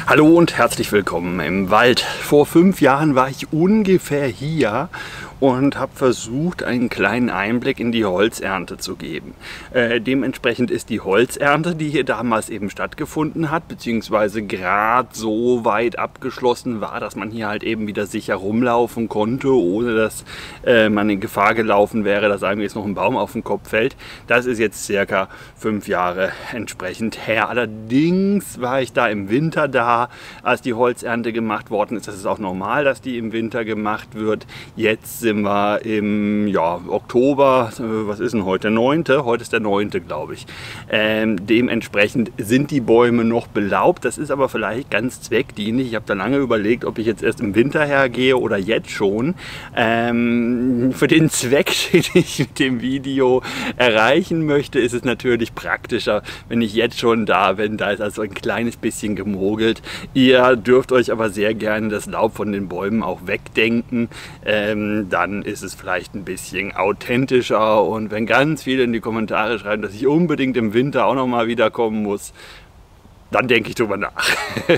Hallo und herzlich willkommen im Wald. Vor 5 Jahren war ich ungefähr hier und habe versucht, einen kleinen Einblick in die Holzernte zu geben. Dementsprechend ist die Holzernte, die hier damals eben stattgefunden hat, beziehungsweise gerade so weit abgeschlossen war, dass man hier halt eben wieder sicher rumlaufen konnte, ohne dass man in Gefahr gelaufen wäre, dass einem jetzt noch ein Baum auf den Kopf fällt. Das ist jetzt circa 5 Jahre entsprechend her. Allerdings war ich da im Winter da, als die Holzernte gemacht worden ist. Das ist auch normal, dass die im Winter gemacht wird. Jetzt sind wir im Oktober, was ist denn heute? Der 9. Heute ist der 9. glaube ich. Dementsprechend sind die Bäume noch belaubt. Das ist aber vielleicht ganz zweckdienlich. Ich habe da lange überlegt, ob ich jetzt erst im Winter hergehe oder jetzt schon. Für den Zweck, den ich mit dem Video erreichen möchte, ist es natürlich praktischer, wenn ich jetzt schon da bin. Da ist also ein kleines bisschen gemogelt. Ihr dürft euch aber sehr gerne das Laub von den Bäumen auch wegdenken. Dann ist es vielleicht ein bisschen authentischer. Und wenn ganz viele in die Kommentare schreiben, dass ich unbedingt im Winter auch noch mal wiederkommen muss, dann denke ich drüber nach.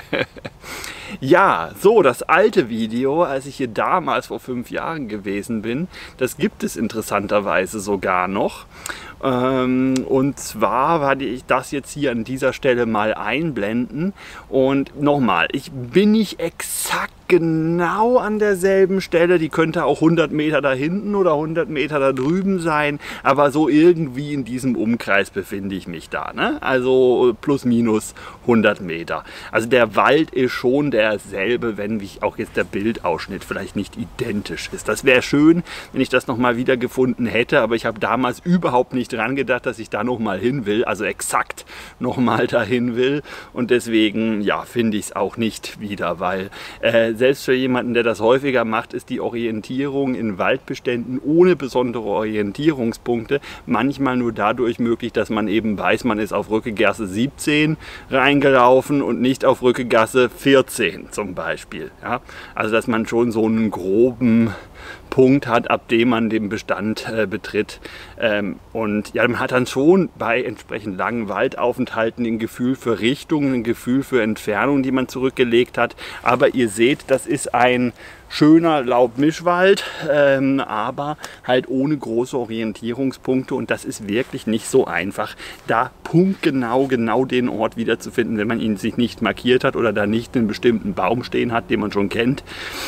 Ja, so das alte Video, als ich hier damals vor 5 Jahren gewesen bin, das gibt es interessanterweise sogar noch. Und zwar werde ich das jetzt hier an dieser Stelle mal einblenden. Und nochmal, ich bin nicht exakt genau an derselben Stelle, die könnte auch 100 Meter da hinten oder 100 Meter da drüben sein, aber so irgendwie in diesem Umkreis befinde ich mich da, ne? Also plus minus 100 Meter. Also der Wald ist schon derselbe, wenn auch jetzt der Bildausschnitt vielleicht nicht identisch ist. Das wäre schön, wenn ich das nochmal wiedergefunden hätte, aber ich habe damals überhaupt nicht dran gedacht, dass ich da nochmal hin will, also exakt nochmal dahin will, und deswegen, ja, finde ich es auch nicht wieder, weil selbst für jemanden, der das häufiger macht, ist die Orientierung in Waldbeständen ohne besondere Orientierungspunkte manchmal nur dadurch möglich, dass man eben weiß, man ist auf Rückegasse 17 reingelaufen und nicht auf Rückegasse 14 zum Beispiel. Ja? Also dass man schon so einen groben Punkt hat, ab dem man den Bestand betritt. Und ja, man hat dann schon bei entsprechend langen Waldaufenthalten ein Gefühl für Richtung, ein Gefühl für Entfernung, die man zurückgelegt hat. Aber ihr seht, das ist ein schöner Laubmischwald, aber halt ohne große Orientierungspunkte, und das ist wirklich nicht so einfach, da punktgenau den Ort wiederzufinden, wenn man ihn sich nicht markiert hat oder da nicht einen bestimmten Baum stehen hat, den man schon kennt.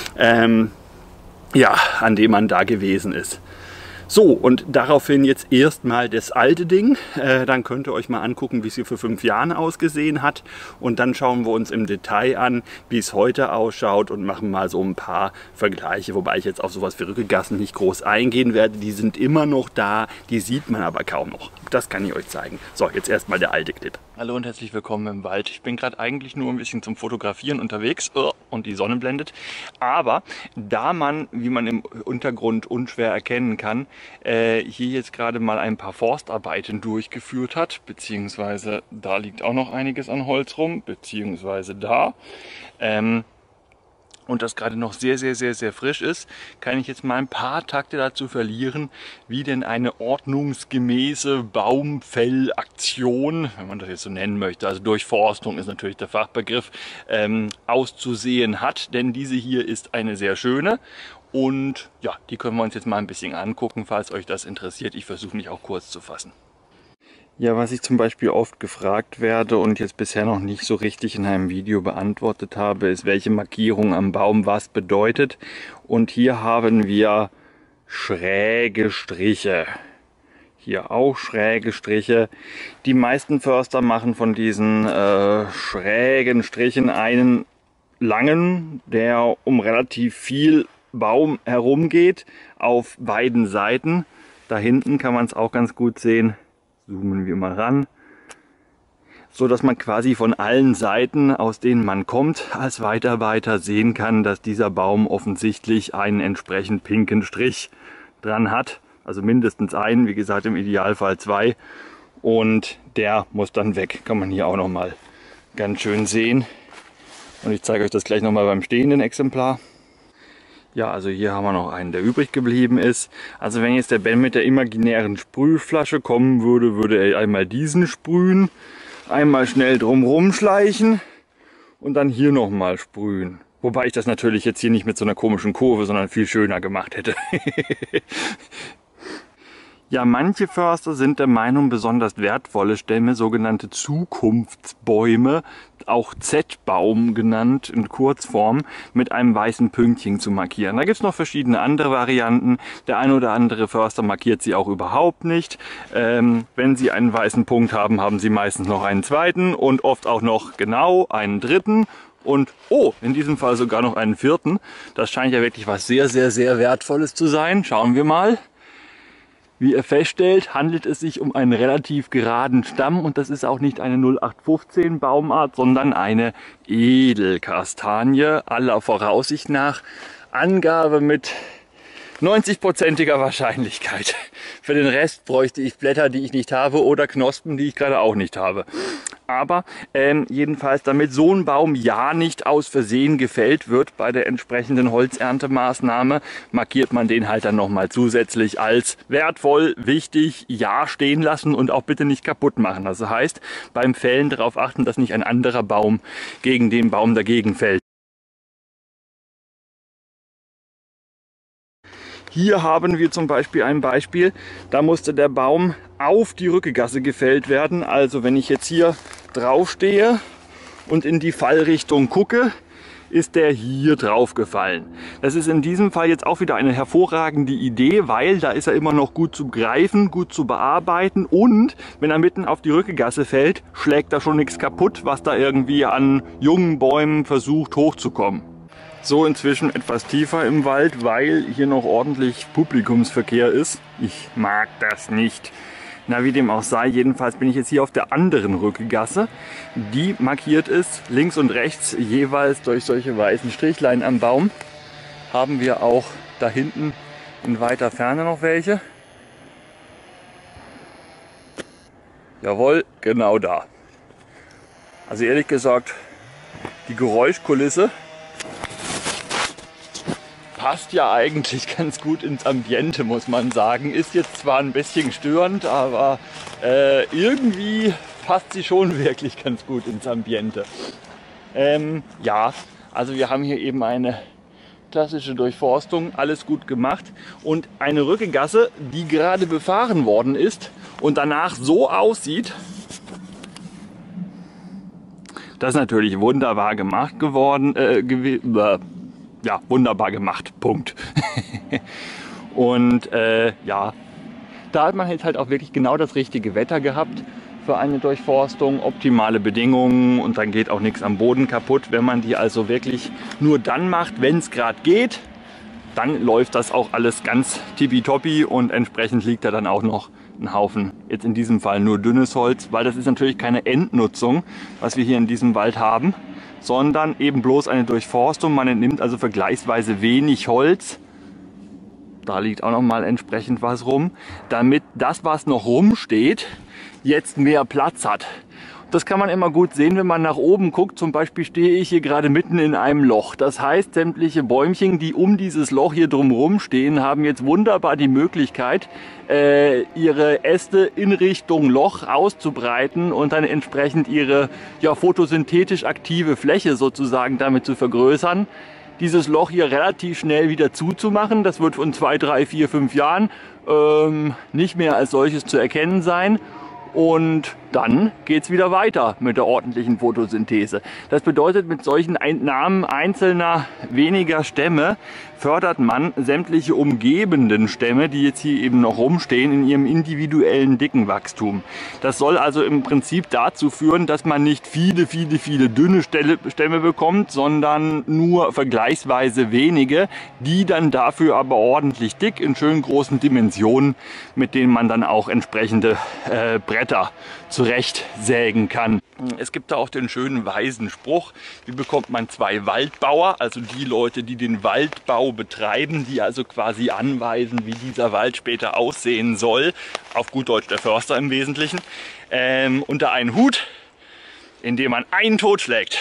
Ja, an dem man da gewesen ist. So, und daraufhin jetzt erstmal das alte Ding. Dann könnt ihr euch mal angucken, wie es hier vor 5 Jahren ausgesehen hat. Und dann schauen wir uns im Detail an, wie es heute ausschaut, und machen mal so ein paar Vergleiche. Wobei ich jetzt auf sowas wie Rückegassen nicht groß eingehen werde. Die sind immer noch da, die sieht man aber kaum noch. Das kann ich euch zeigen. So, jetzt erstmal der alte Clip. Hallo und herzlich willkommen im Wald. Ich bin gerade eigentlich nur ein bisschen zum Fotografieren unterwegs und die Sonne blendet. Aber da man, wie man im Untergrund unschwer erkennen kann, hier jetzt gerade mal ein paar Forstarbeiten durchgeführt hat, beziehungsweise da liegt auch noch einiges an Holz rum, beziehungsweise da. Und das gerade noch sehr frisch ist, kann ich jetzt mal ein paar Takte dazu verlieren, wie denn eine ordnungsgemäße Baumfellaktion, wenn man das jetzt so nennen möchte, also Durchforstung ist natürlich der Fachbegriff, auszusehen hat. Denn diese hier ist eine sehr schöne. Und ja, die können wir uns jetzt mal ein bisschen angucken, falls euch das interessiert. Ich versuche mich auch kurz zu fassen. Ja, was ich zum Beispiel oft gefragt werde und jetzt bisher noch nicht so richtig in einem Video beantwortet habe, ist, welche Markierung am Baum was bedeutet. Und hier haben wir schräge Striche. Hier auch schräge Striche. Die meisten Förster machen von diesen schrägen Strichen einen langen, der um relativ viel Baum herumgeht, auf beiden Seiten. Da hinten kann man es auch ganz gut sehen. Zoomen wir mal ran, so dass man quasi von allen Seiten, aus denen man kommt, als Waldarbeiter sehen kann, dass dieser Baum offensichtlich einen entsprechend pinken Strich dran hat. Also mindestens einen, wie gesagt im Idealfall 2. Und der muss dann weg, kann man hier auch noch mal ganz schön sehen. Und ich zeige euch das gleich noch mal beim stehenden Exemplar. Ja, also hier haben wir noch einen, der übrig geblieben ist. Also wenn jetzt der Ben mit der imaginären Sprühflasche kommen würde, würde er einmal diesen sprühen, einmal schnell drumherum schleichen und dann hier nochmal sprühen. Wobei ich das natürlich jetzt hier nicht mit so einer komischen Kurve, sondern viel schöner gemacht hätte. Ja, manche Förster sind der Meinung, besonders wertvolle Stämme, sogenannte Zukunftsbäume, auch Z-Baum genannt in Kurzform, mit einem weißen Pünktchen zu markieren. Da gibt es noch verschiedene andere Varianten. Der eine oder andere Förster markiert sie auch überhaupt nicht. Wenn sie einen weißen Punkt haben, haben sie meistens noch einen zweiten und oft auch noch genau einen dritten. Und oh, in diesem Fall sogar noch einen vierten. Das scheint ja wirklich was sehr, sehr, sehr Wertvolles zu sein. Schauen wir mal. Wie ihr feststellt, handelt es sich um einen relativ geraden Stamm und das ist auch nicht eine 0815 Baumart, sondern eine Edelkastanie aller Voraussicht nach. Angabe mit 90%iger Wahrscheinlichkeit. Für den Rest bräuchte ich Blätter, die ich nicht habe oder Knospen, die ich gerade auch nicht habe. Aber jedenfalls, damit so ein Baum ja nicht aus Versehen gefällt wird bei der entsprechenden Holzerntemaßnahme, markiert man den halt dann nochmal zusätzlich als wertvoll, wichtig, ja stehen lassen und auch bitte nicht kaputt machen. Das heißt, beim Fällen darauf achten, dass nicht ein anderer Baum gegen den Baum dagegen fällt. Hier haben wir zum Beispiel ein Beispiel, da musste der Baum auf die Rückegasse gefällt werden. Also wenn ich jetzt hier drauf stehe und in die Fallrichtung gucke, ist der hier drauf gefallen. Das ist in diesem Fall jetzt auch wieder eine hervorragende Idee, weil da ist er immer noch gut zu greifen, gut zu bearbeiten und wenn er mitten auf die Rückegasse fällt, schlägt da schon nichts kaputt, was da irgendwie an jungen Bäumen versucht hochzukommen. So inzwischen etwas tiefer im Wald, weil hier noch ordentlich Publikumsverkehr ist. Ich mag das nicht. Na, wie dem auch sei, jedenfalls bin ich jetzt hier auf der anderen Rückegasse. Die markiert ist links und rechts jeweils durch solche weißen Strichlein am Baum. Haben wir auch da hinten in weiter Ferne noch welche. Jawohl, genau da. Also ehrlich gesagt, die Geräuschkulisse passt ja eigentlich ganz gut ins Ambiente, muss man sagen. Ist jetzt zwar ein bisschen störend, aber irgendwie passt sie schon wirklich ganz gut ins Ambiente. Ja, also wir haben hier eben eine klassische Durchforstung, alles gut gemacht und eine Rückegasse, die gerade befahren worden ist und danach so aussieht. Das ist natürlich wunderbar gemacht geworden, ja, wunderbar gemacht, Punkt. Und ja, da hat man jetzt halt auch wirklich genau das richtige Wetter gehabt für eine Durchforstung, optimale Bedingungen und dann geht auch nichts am Boden kaputt. Wenn man die also wirklich nur dann macht, wenn es gerade geht, dann läuft das auch alles ganz tippitoppi und entsprechend liegt da dann auch noch ein Haufen, jetzt in diesem Fall nur dünnes Holz, weil das ist natürlich keine Endnutzung, was wir hier in diesem Wald haben, sondern eben bloß eine Durchforstung. Man entnimmt also vergleichsweise wenig Holz. Da liegt auch noch mal entsprechend was rum, damit das, was noch rumsteht, jetzt mehr Platz hat. Das kann man immer gut sehen, wenn man nach oben guckt. Zum Beispiel stehe ich hier gerade mitten in einem Loch. Das heißt, sämtliche Bäumchen, die um dieses Loch hier drumherum stehen, haben jetzt wunderbar die Möglichkeit, ihre Äste in Richtung Loch auszubreiten und dann entsprechend ihre photosynthetisch aktive Fläche sozusagen damit zu vergrößern. Dieses Loch hier relativ schnell wieder zuzumachen. Das wird von 2, 3, 4, 5 Jahren nicht mehr als solches zu erkennen sein. Und dann geht es wieder weiter mit der ordentlichen Photosynthese. Das bedeutet, mit solchen Entnahmen einzelner weniger Stämme fördert man sämtliche umgebenden Stämme, die jetzt hier eben noch rumstehen, in ihrem individuellen dicken Wachstum. Das soll also im Prinzip dazu führen, dass man nicht viele dünne Stämme bekommt, sondern nur vergleichsweise wenige, die dann dafür aber ordentlich dick in schön großen Dimensionen, mit denen man dann auch entsprechende Bretter zurecht sägen kann. Es gibt da auch den schönen weisen Spruch, wie bekommt man 2 Waldbauer, also die Leute, die den Waldbau betreiben, die also quasi anweisen, wie dieser Wald später aussehen soll, auf gut Deutsch der Förster im Wesentlichen, unter einen Hut, indem man einen totschlägt.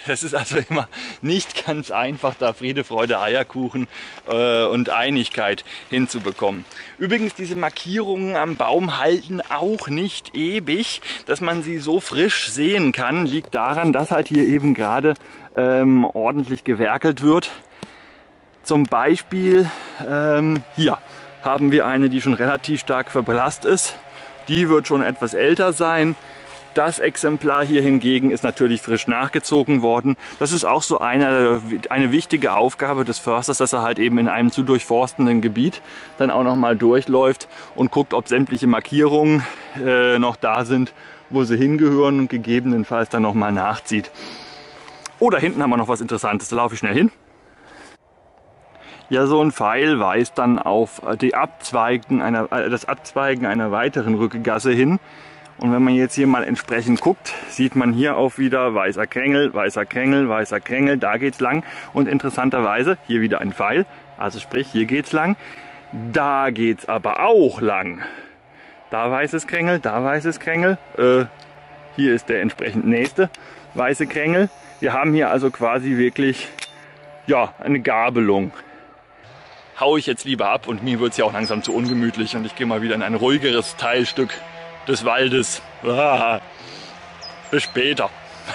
Das ist also immer nicht ganz einfach, da Friede, Freude, Eierkuchen und Einigkeit hinzubekommen. Übrigens, diese Markierungen am Baum halten auch nicht ewig. Dass man sie so frisch sehen kann, liegt daran, dass halt hier eben gerade ordentlich gewerkelt wird. Zum Beispiel hier haben wir eine, die schon relativ stark verblasst ist. Die wird schon etwas älter sein. Das Exemplar hier hingegen ist natürlich frisch nachgezogen worden. Das ist auch so eine wichtige Aufgabe des Försters, dass er halt eben in einem zu durchforstenden Gebiet dann auch noch mal durchläuft und guckt, ob sämtliche Markierungen noch da sind, wo sie hingehören, und gegebenenfalls dann noch mal nachzieht. Oh, da hinten haben wir noch was Interessantes. Da laufe ich schnell hin. Ja, so ein Pfeil weist dann auf das Abzweigen einer weiteren Rückgasse hin. Und wenn man jetzt hier mal entsprechend guckt, sieht man hier auch wieder weißer Krängel, weißer Krängel, weißer Krängel, da geht's lang. Und interessanterweise hier wieder ein Pfeil, also sprich, hier geht's lang. Da geht's aber auch lang. Da weißes Krängel, da weißes Krängel. Hier ist der entsprechend nächste weiße Krängel. Wir haben hier also quasi wirklich, ja, eine Gabelung. Hau ich jetzt lieber ab, und mir wird es ja auch langsam zu ungemütlich, und ich gehe mal wieder in ein ruhigeres Teilstück des Waldes. Bis später.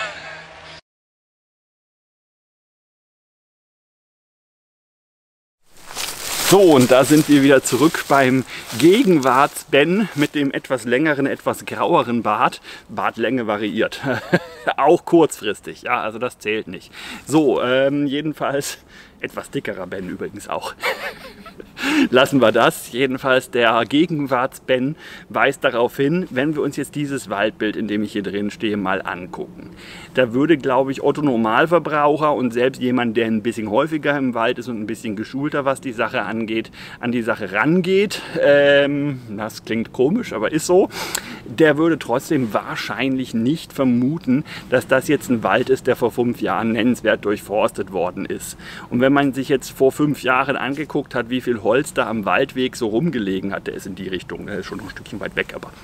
So, und da sind wir wieder zurück beim Gegenwarts-Ben mit dem etwas längeren, etwas graueren Bart. Bartlänge variiert. Auch kurzfristig, ja, also das zählt nicht. So, jedenfalls etwas dickerer Ben übrigens auch. Lassen wir das. Jedenfalls der Gegenwarts-Ben weist darauf hin, wenn wir uns jetzt dieses Waldbild, in dem ich hier drin stehe, mal angucken. Da würde, glaube ich, Otto Normalverbraucher und selbst jemand, der ein bisschen häufiger im Wald ist und ein bisschen geschulter, was die Sache angeht, an die Sache rangeht. Das klingt komisch, aber ist so. Der würde trotzdem wahrscheinlich nicht vermuten, dass das jetzt ein Wald ist, der vor 5 Jahren nennenswert durchforstet worden ist. Und wenn man sich jetzt vor 5 Jahren angeguckt hat, wie viel Holz da am Waldweg so rumgelegen hat, der ist in die Richtung, der ist schon noch ein Stückchen weit weg, aber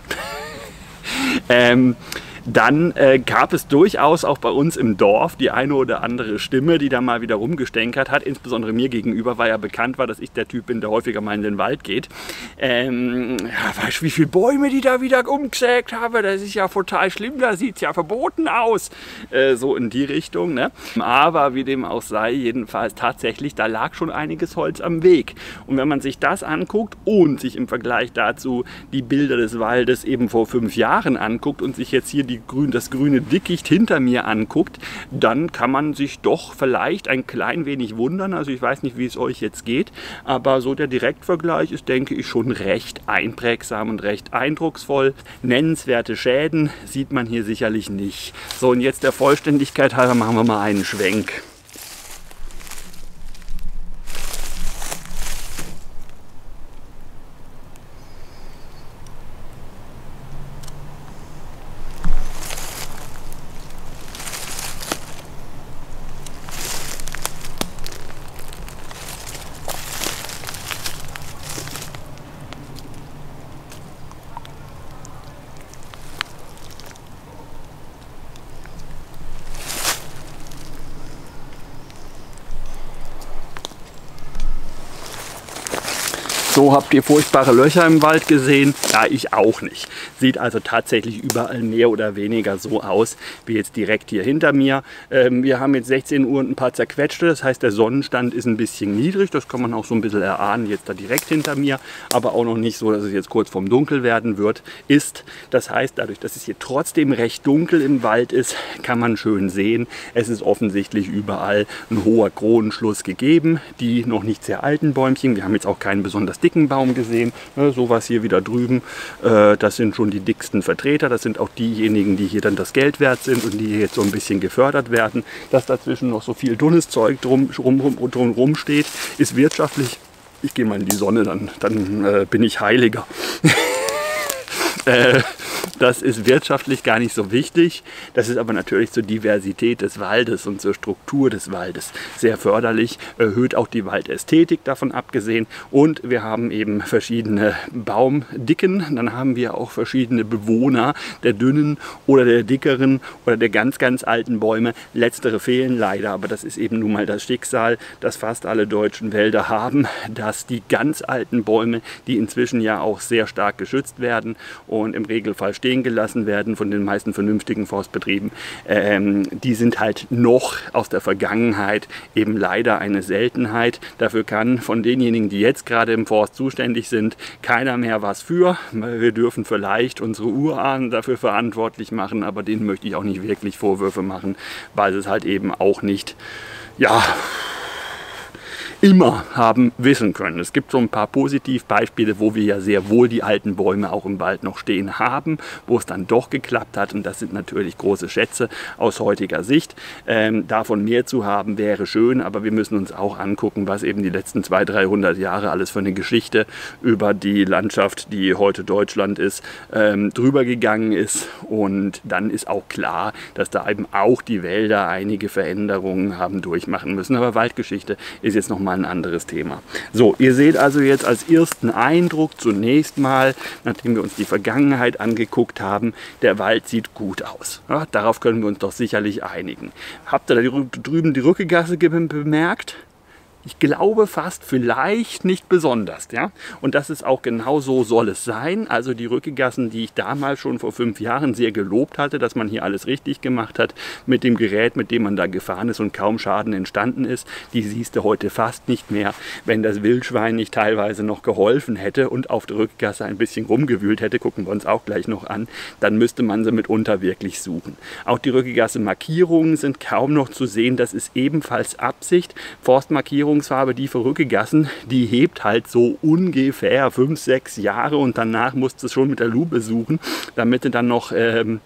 dann gab es durchaus auch bei uns im Dorf die eine oder andere Stimme, die da mal wieder rumgestänkert hat. Insbesondere mir gegenüber, weil ja bekannt war, dass ich der Typ bin, der häufiger mal in den Wald geht. Ja, weißt du, wie viele Bäume die da wieder umgesägt haben? Das ist ja total schlimm, da sieht es ja verboten aus. So in die Richtung, ne? Aber wie dem auch sei, jedenfalls tatsächlich, da lag schon einiges Holz am Weg. Und wenn man sich das anguckt und sich im Vergleich dazu die Bilder des Waldes eben vor 5 Jahren anguckt und sich jetzt hier das grüne Dickicht hinter mir anguckt, dann kann man sich doch vielleicht ein klein wenig wundern. Also ich weiß nicht, wie es euch jetzt geht, aber so der Direktvergleich ist, denke ich, schon recht einprägsam und recht eindrucksvoll. Nennenswerte Schäden sieht man hier sicherlich nicht. So, und jetzt der Vollständigkeit halber machen wir mal einen Schwenk. So habt ihr furchtbare Löcher im Wald gesehen? Ja, ich auch nicht. Sieht also tatsächlich überall mehr oder weniger so aus, wie jetzt direkt hier hinter mir. Wir haben jetzt 16 Uhr und ein paar zerquetschte, das heißt, der Sonnenstand ist ein bisschen niedrig. Das kann man auch so ein bisschen erahnen, jetzt da direkt hinter mir, aber auch noch nicht so, dass es jetzt kurz vorm Dunkel werden wird, ist. Das heißt, dadurch, dass es hier trotzdem recht dunkel im Wald ist, kann man schön sehen, es ist offensichtlich überall ein hoher Kronenschluss gegeben. Die noch nicht sehr alten Bäumchen, wir haben jetzt auch keinen besonders dicken Baum gesehen, sowas hier wieder drüben, das sind schon die dicksten Vertreter, das sind auch diejenigen, die hier dann das Geld wert sind und die hier jetzt so ein bisschen gefördert werden. Dass dazwischen noch so viel dünnes Zeug drum steht, ist wirtschaftlich. Ich gehe mal in die Sonne, dann bin ich heiliger. Das ist wirtschaftlich gar nicht so wichtig. Das ist aber natürlich zur Diversität des Waldes und zur Struktur des Waldes sehr förderlich, erhöht auch die Waldästhetik davon abgesehen. Und wir haben eben verschiedene Baumdicken. Dann haben wir auch verschiedene Bewohner der dünnen oder der dickeren oder der ganz, ganz alten Bäume. Letztere fehlen leider, aber das ist eben nun mal das Schicksal, das fast alle deutschen Wälder haben, dass die ganz alten Bäume, die inzwischen ja auch sehr stark geschützt werden und im Regelfall stehen gelassen werden von den meisten vernünftigen Forstbetrieben, die sind halt noch aus der Vergangenheit eben leider eine Seltenheit. Dafür kann von denjenigen, die jetzt gerade im Forst zuständig sind, keiner mehr was für. Wir dürfen vielleicht unsere Urahnen dafür verantwortlich machen, aber denen möchte ich auch nicht wirklich Vorwürfe machen, weil sie es halt eben auch nicht, ja, immer haben wissen können. Es gibt so ein paar Positivbeispiele, wo wir ja sehr wohl die alten Bäume auch im Wald noch stehen haben, wo es dann doch geklappt hat, und das sind natürlich große Schätze aus heutiger Sicht. Davon mehr zu haben wäre schön, aber wir müssen uns auch angucken, was eben die letzten 200, 300 Jahre alles für eine Geschichte über die Landschaft, die heute Deutschland ist, drüber gegangen ist, und dann ist auch klar, dass da eben auch die Wälder einige Veränderungen haben durchmachen müssen, aber Waldgeschichte ist jetzt noch mal ein anderes Thema. So, ihr seht also jetzt als ersten Eindruck zunächst mal, nachdem wir uns die Vergangenheit angeguckt haben, der Wald sieht gut aus. Ja, darauf können wir uns doch sicherlich einigen. Habt ihr da drüben die Rückegasse bemerkt? Ich glaube fast, vielleicht nicht besonders. Ja? Und das ist auch genau so soll es sein. Also die Rückegassen, die ich damals schon vor 5 Jahren sehr gelobt hatte, dass man hier alles richtig gemacht hat mit dem Gerät, mit dem man da gefahren ist und kaum Schaden entstanden ist, die siehst du heute fast nicht mehr. Wenn das Wildschwein nicht teilweise noch geholfen hätte und auf der Rückegasse ein bisschen rumgewühlt hätte, gucken wir uns auch gleich noch an, dann müsste man sie mitunter wirklich suchen. Auch die Rückegasse-Markierungen sind kaum noch zu sehen. Das ist ebenfalls Absicht. Forstmarkierungsfarbe, die für Rückegassen, die hebt halt so ungefähr 5, 6 Jahre, und danach musst du es schon mit der Lupe suchen, damit du dann noch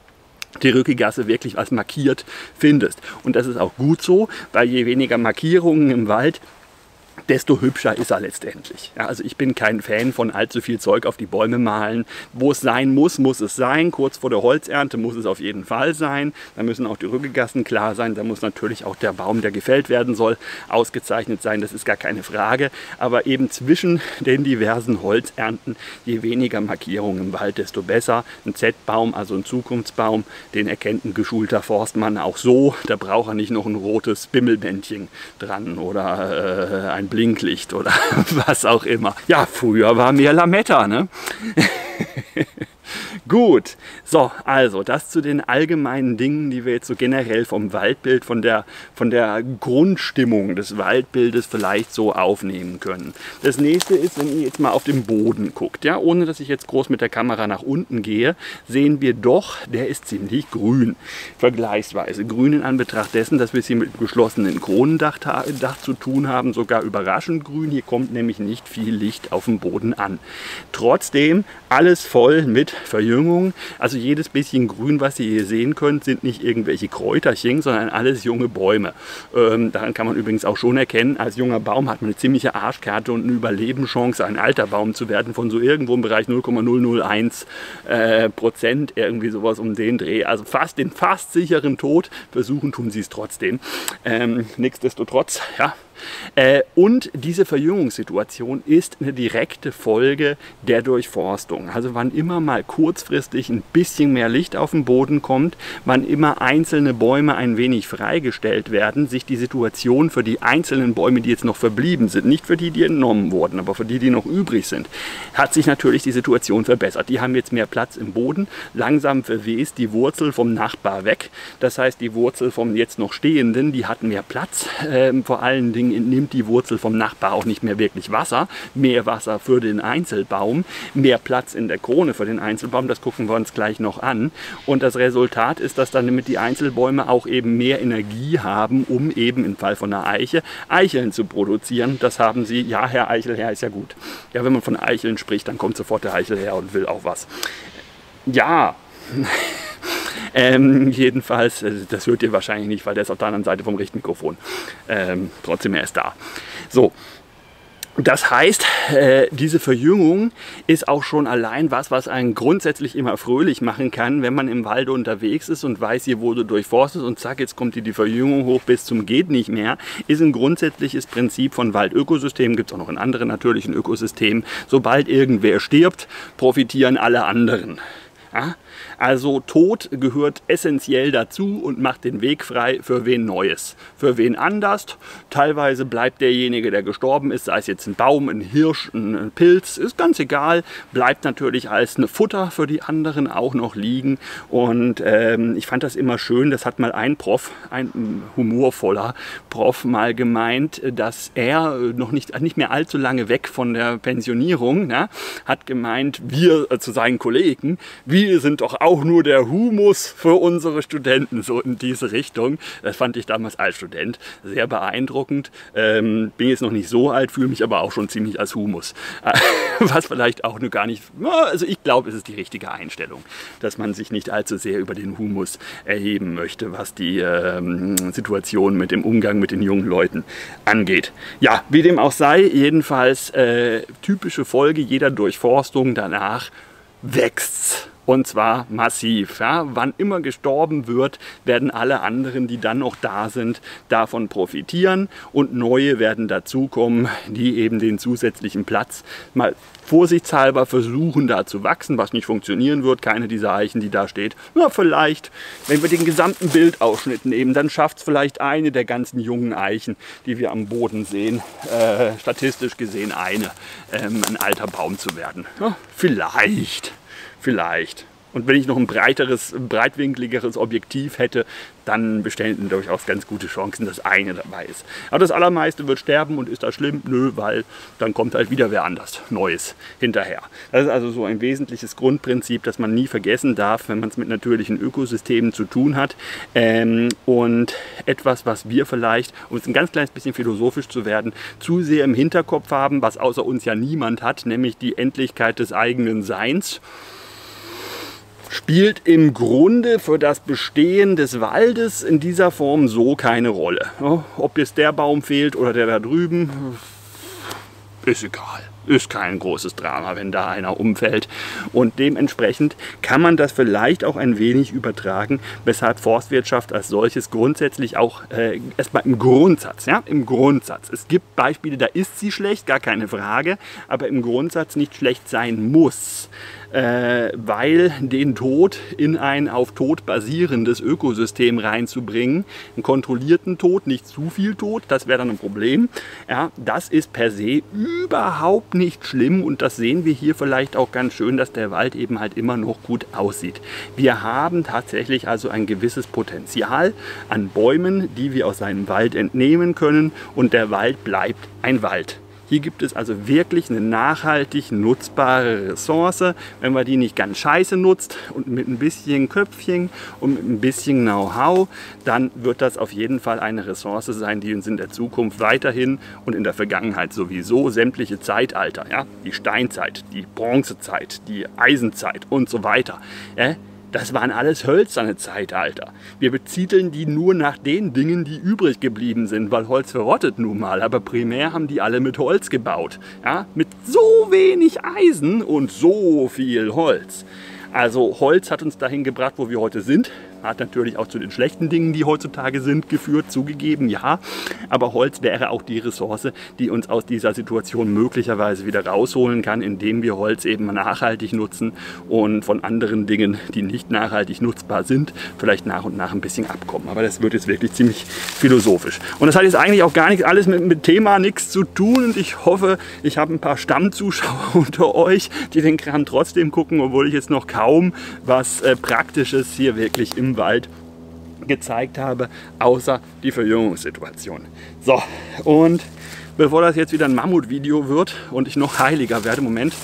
die Rückegasse wirklich als markiert findest. Und das ist auch gut so, weil je weniger Markierungen im Wald, desto hübscher ist er letztendlich. Ja, also ich bin kein Fan von allzu viel Zeug auf die Bäume malen. Wo es sein muss, muss es sein. Kurz vor der Holzernte muss es auf jeden Fall sein. Da müssen auch die Rückegassen klar sein. Da muss natürlich auch der Baum, der gefällt werden soll, ausgezeichnet sein. Das ist gar keine Frage. Aber eben zwischen den diversen Holzernten, je weniger Markierungen im Wald, desto besser. Ein Z-Baum, also ein Zukunftsbaum, den erkennt ein geschulter Forstmann auch so. Da braucht er nicht noch ein rotes Bimmelbändchen dran oder ein Blinklicht oder was auch immer. Ja, früher war mehr Lametta, ne? Gut, so, also das zu den allgemeinen Dingen, die wir jetzt so generell vom Waldbild, von der Grundstimmung des Waldbildes vielleicht so aufnehmen können. Das nächste ist, wenn ihr jetzt mal auf den Boden guckt, ja, ohne dass ich jetzt groß mit der Kamera nach unten gehe, sehen wir doch, der ist ziemlich grün, vergleichsweise. Grün in Anbetracht dessen, dass wir es hier mit einem geschlossenen Kronendach zu tun haben, sogar überraschend grün. Hier kommt nämlich nicht viel Licht auf dem Boden an. Trotzdem alles voll mit Verjüngung. Also jedes bisschen Grün, was ihr hier sehen könnt, sind nicht irgendwelche Kräuterchen, sondern alles junge Bäume. Daran kann man übrigens auch schon erkennen, als junger Baum hat man eine ziemliche Arschkarte und eine Überlebenschance, ein alter Baum zu werden von so irgendwo im Bereich 0,001%, irgendwie sowas um den Dreh. Also fast den fast sicheren Tod. Versuchen tun sie es trotzdem. Nichtsdestotrotz, ja. Und diese Verjüngungssituation ist eine direkte Folge der Durchforstung. Also wann immer mal kurzfristig ein bisschen mehr Licht auf den Boden kommt, wann immer einzelne Bäume ein wenig freigestellt werden, sich die Situation für die einzelnen Bäume, die jetzt noch verblieben sind, nicht für die, die entnommen wurden, aber für die, die noch übrig sind, hat sich natürlich die Situation verbessert. Die haben jetzt mehr Platz im Boden, langsam verwest die Wurzel vom Nachbar weg. Das heißt, die Wurzel vom jetzt noch Stehenden, die hat mehr Platz, vor allen Dingen entnimmt die Wurzel vom Nachbar auch nicht mehr wirklich Wasser. Mehr Wasser für den Einzelbaum, mehr Platz in der Krone für den Einzelbaum, das gucken wir uns gleich noch an. Und das Resultat ist, dass dann damit die Einzelbäume auch eben mehr Energie haben, um eben im Fall von einer Eiche Eicheln zu produzieren. Das haben sie, ja, Herr Eichelherr ist ja gut. Ja, wenn man von Eicheln spricht, dann kommt sofort der Eichelherr und will auch was. Ja. Jedenfalls, das hört ihr wahrscheinlich nicht, weil der ist auf der anderen Seite vom Richtmikrofon. Trotzdem, er ist da. So, Das heißt, diese Verjüngung ist auch schon allein was einen grundsätzlich immer fröhlich machen kann, wenn man im Wald unterwegs ist und weiß, hier wurde durchforstet und zack, jetzt kommt die Verjüngung hoch bis zum geht nicht mehr, ist ein grundsätzliches Prinzip von Waldökosystemen, gibt es auch noch in anderen natürlichen Ökosystemen. Sobald irgendwer stirbt, profitieren alle anderen. Ja? Also Tod gehört essentiell dazu und macht den Weg frei für wen Neues, für wen anders. Teilweise bleibt derjenige, der gestorben ist, sei es jetzt ein Baum, ein Hirsch, ein Pilz, ist ganz egal, bleibt natürlich als eine Futter für die anderen auch noch liegen. Und ich fand das immer schön, das hat mal ein Prof, ein humorvoller Prof mal gemeint, dass er noch nicht mehr allzu lange weg von der Pensionierung, ne, hat gemeint, wir zu seinen Kollegen, wir sind doch auch nur der Humus für unsere Studenten, so in diese Richtung. Das fand ich damals als Student sehr beeindruckend. Bin jetzt noch nicht so alt, fühle mich aber auch schon ziemlich als Humus. Was vielleicht auch nur gar nicht, also ich glaube, es ist die richtige Einstellung, dass man sich nicht allzu sehr über den Humus erheben möchte, was die Situation mit dem Umgang mit den jungen Leuten angeht. Ja, wie dem auch sei, jedenfalls typische Folge jeder Durchforstung danach wächst's. Und zwar massiv. Ja? Wann immer gestorben wird, werden alle anderen, die dann noch da sind, davon profitieren und neue werden dazukommen, die eben den zusätzlichen Platz mal vorsichtshalber versuchen, da zu wachsen, was nicht funktionieren wird. Keine dieser Eichen, die da steht. Na, vielleicht, wenn wir den gesamten Bildausschnitt nehmen, dann schafft es vielleicht eine der ganzen jungen Eichen, die wir am Boden sehen, statistisch gesehen ein alter Baum zu werden. Ja, vielleicht. Vielleicht. Und wenn ich noch ein breitwinkligeres Objektiv hätte, dann bestehen durchaus ganz gute Chancen, dass eine dabei ist. Aber das Allermeiste wird sterben und ist das schlimm? Nö, weil dann kommt halt wieder wer anders Neues hinterher. Das ist also so ein wesentliches Grundprinzip, das man nie vergessen darf, wenn man es mit natürlichen Ökosystemen zu tun hat. Und etwas, was wir vielleicht, um es ein ganz kleines bisschen philosophisch zu werden, zu sehr im Hinterkopf haben, was außer uns ja niemand hat, nämlich die Endlichkeit des eigenen Seins, spielt im Grunde für das Bestehen des Waldes in dieser Form so keine Rolle. Ob jetzt der Baum fehlt oder der da drüben, ist egal. Ist kein großes Drama, wenn da einer umfällt. Und dementsprechend kann man das vielleicht auch ein wenig übertragen, weshalb Forstwirtschaft als solches grundsätzlich auch erstmal im Grundsatz, ja, im Grundsatz. Es gibt Beispiele, da ist sie schlecht, gar keine Frage, aber im Grundsatz nicht schlecht sein muss. Weil den Tod in ein auf Tod basierendes Ökosystem reinzubringen, einen kontrollierten Tod, nicht zu viel Tod, das wäre dann ein Problem. Ja, das ist per se überhaupt nicht schlimm und das sehen wir hier vielleicht auch ganz schön, dass der Wald eben halt immer noch gut aussieht. Wir haben tatsächlich also ein gewisses Potenzial an Bäumen, die wir aus seinem Wald entnehmen können und der Wald bleibt ein Wald. Hier gibt es also wirklich eine nachhaltig nutzbare Ressource. Wenn man die nicht ganz scheiße nutzt und mit ein bisschen Köpfchen und mit ein bisschen Know-how, dann wird das auf jeden Fall eine Ressource sein, die uns in der Zukunft weiterhin und in der Vergangenheit sowieso sämtliche Zeitalter, ja, die Steinzeit, die Bronzezeit, die Eisenzeit und so weiter, das waren alles hölzerne Zeitalter. Wir bezieteln die nur nach den Dingen, die übrig geblieben sind, weil Holz verrottet nun mal. Aber primär haben die alle mit Holz gebaut. Ja? Mit so wenig Eisen und so viel Holz. Also Holz hat uns dahin gebracht, wo wir heute sind. Hat natürlich auch zu den schlechten Dingen, die heutzutage sind, geführt, zugegeben, ja. Aber Holz wäre auch die Ressource, die uns aus dieser Situation möglicherweise wieder rausholen kann, indem wir Holz eben nachhaltig nutzen und von anderen Dingen, die nicht nachhaltig nutzbar sind, vielleicht nach und nach ein bisschen abkommen. Aber das wird jetzt wirklich ziemlich philosophisch. Und das hat jetzt eigentlich auch gar nichts alles mit Thema nichts zu tun. Und ich hoffe, ich habe ein paar Stammzuschauer unter euch, die den Kram trotzdem gucken, obwohl ich jetzt noch kaum was Praktisches hier wirklich im Wald gezeigt habe, außer die Verjüngungssituation. So, und bevor das jetzt wieder ein Mammutvideo wird und ich noch heiliger werde, Moment,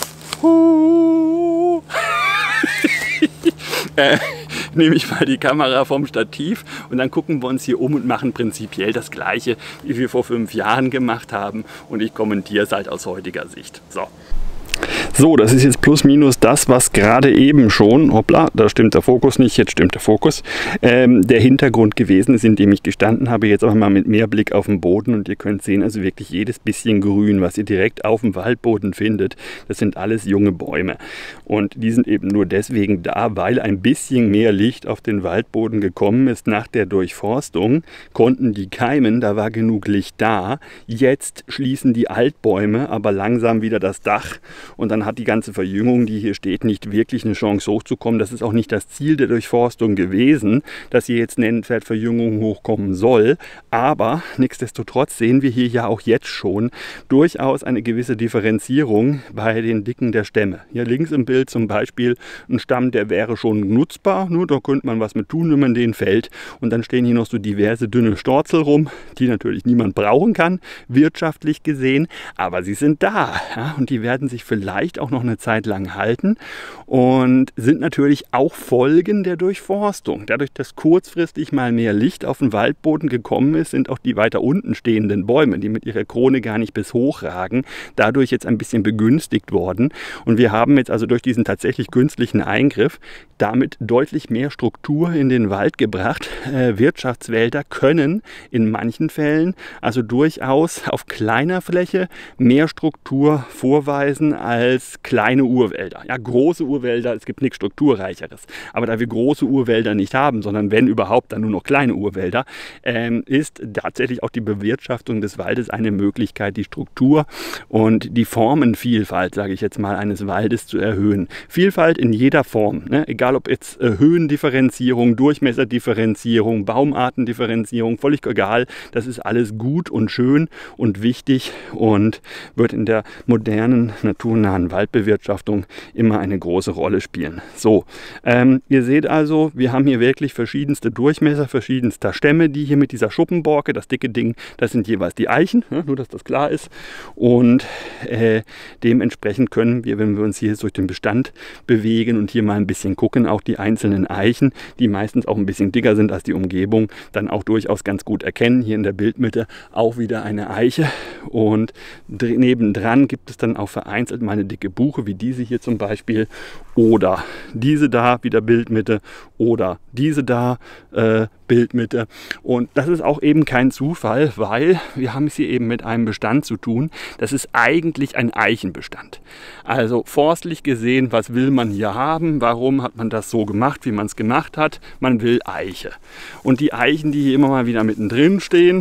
nehme ich mal die Kamera vom Stativ und dann gucken wir uns hier um und machen prinzipiell das Gleiche, wie wir vor 5 Jahren gemacht haben und ich kommentiere es halt aus heutiger Sicht. So. So, das ist jetzt plus minus das, was gerade eben schon, hoppla, da stimmt der Fokus nicht, jetzt stimmt der Fokus, der Hintergrund gewesen ist, in dem ich gestanden habe, jetzt auch mal mit mehr Blick auf den Boden und ihr könnt sehen, also wirklich jedes bisschen Grün, was ihr direkt auf dem Waldboden findet, das sind alles junge Bäume und die sind eben nur deswegen da, weil ein bisschen mehr Licht auf den Waldboden gekommen ist. Nach der Durchforstung konnten die keimen, da war genug Licht da, jetzt schließen die Altbäume aber langsam wieder das Dach und dann hat die ganze Verjüngung, die hier steht, nicht wirklich eine Chance hochzukommen. Das ist auch nicht das Ziel der Durchforstung gewesen, dass hier jetzt nennenswert Verjüngung hochkommen soll. Aber nichtsdestotrotz sehen wir hier ja auch jetzt schon durchaus eine gewisse Differenzierung bei den Dicken der Stämme. Hier links im Bild zum Beispiel ein Stamm, der wäre schon nutzbar, nur da könnte man was mit tun, wenn man den fällt. Und dann stehen hier noch so diverse dünne Storzel rum, die natürlich niemand brauchen kann, wirtschaftlich gesehen. Aber sie sind da, ja, und die werden sich vielleicht auch noch eine Zeit lang halten und sind natürlich auch Folgen der Durchforstung. Dadurch, dass kurzfristig mal mehr Licht auf den Waldboden gekommen ist, sind auch die weiter unten stehenden Bäume, die mit ihrer Krone gar nicht bis hoch ragen, dadurch jetzt ein bisschen begünstigt worden. Und wir haben jetzt also durch diesen tatsächlich künstlichen Eingriff damit deutlich mehr Struktur in den Wald gebracht. Wirtschaftswälder können in manchen Fällen also durchaus auf kleiner Fläche mehr Struktur vorweisen als kleine Urwälder. Ja, große Urwälder, es gibt nichts Strukturreicheres. Aber da wir große Urwälder nicht haben, sondern wenn überhaupt dann nur noch kleine Urwälder, ist tatsächlich auch die Bewirtschaftung des Waldes eine Möglichkeit, die Struktur und die Formenvielfalt, sage ich jetzt mal, eines Waldes zu erhöhen. Vielfalt in jeder Form, ne? Egal ob jetzt Höhendifferenzierung, Durchmesserdifferenzierung, Baumartendifferenzierung, völlig egal. Das ist alles gut und schön und wichtig und wird in der modernen, naturnahen Waldbewirtschaftung immer eine große Rolle spielen. So, ihr seht also, wir haben hier wirklich verschiedenste Durchmesser, verschiedenster Stämme, die hier mit dieser Schuppenborke, das dicke Ding, das sind jeweils die Eichen, ja, nur dass das klar ist. Und dementsprechend können wir, wenn wir uns hier durch den Bestand bewegen und hier mal ein bisschen gucken, auch die einzelnen Eichen, die meistens auch ein bisschen dicker sind als die Umgebung, dann auch durchaus ganz gut erkennen. Hier in der Bildmitte auch wieder eine Eiche und nebendran gibt es dann auch vereinzelt mal eine dicke Buche, wie diese hier zum Beispiel, oder diese da, wieder Bildmitte, oder diese da, Bildmitte. Und das ist auch eben kein Zufall, weil wir haben es hier eben mit einem Bestand zu tun. Das ist eigentlich ein Eichenbestand. Also forstlich gesehen, was will man hier haben? Warum hat man das so gemacht, wie man es gemacht hat? Man will Eiche. Und die Eichen, die hier immer mal wieder mittendrin stehen,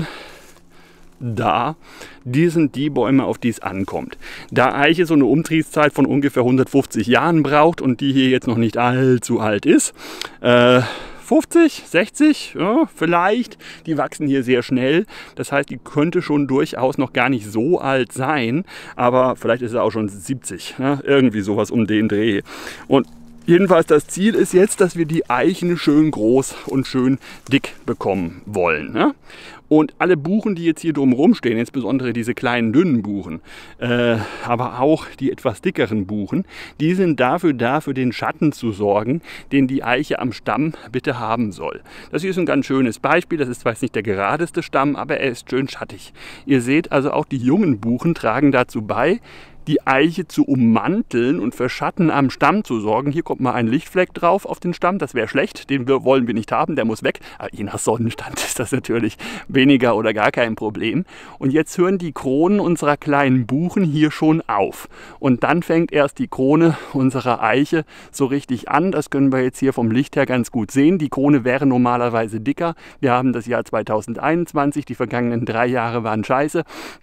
die sind die Bäume, auf die es ankommt. Da Eiche so eine Umtriebszeit von ungefähr 150 Jahren braucht und die hier jetzt noch nicht allzu alt ist, 50, 60, ja, vielleicht. Die wachsen hier sehr schnell. Das heißt, die könnte schon durchaus noch gar nicht so alt sein. Aber vielleicht ist er auch schon 70. Ja, irgendwie sowas um den Dreh. Und jedenfalls das Ziel ist jetzt, dass wir die Eichen schön groß und schön dick bekommen wollen. Ja? Und alle Buchen, die jetzt hier drumherum stehen, insbesondere diese kleinen dünnen Buchen, aber auch die etwas dickeren Buchen, die sind dafür da, für den Schatten zu sorgen, den die Eiche am Stamm bitte haben soll. Das hier ist ein ganz schönes Beispiel. Das ist zwar jetzt nicht der geradeste Stamm, aber er ist schön schattig. Ihr seht also, auch die jungen Buchen tragen dazu bei, die Eiche zu ummanteln und für Schatten am Stamm zu sorgen. Hier kommt mal ein Lichtfleck drauf auf den Stamm, das wäre schlecht, den wollen wir nicht haben, der muss weg. Aber je nach Sonnenstand ist das natürlich weniger oder gar kein Problem. Und jetzt hören die Kronen unserer kleinen Buchen hier schon auf. Und dann fängt erst die Krone unserer Eiche so richtig an. Das können wir jetzt hier vom Licht her ganz gut sehen. Die Krone wäre normalerweise dicker. Wir haben das Jahr 2021, die vergangenen 3 Jahre waren scheiße.